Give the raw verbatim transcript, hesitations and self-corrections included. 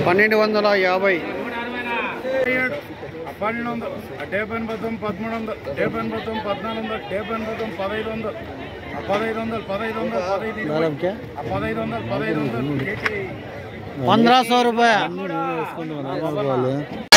పన్నెండు వందల యాభై పన్నెండు వందలు డెబ్బై మొత్తం పదమూడు వందలు డెబ్బై మొత్తం పద్నాలుగు వందలు డెబ్బై మొత్తం పదహైదు వందలు పదహైదు వందలు పదహైదు వందలు పదహైదు పదహైదు వందలు పదహైదు వందలు पंद्रह सौ रुपया।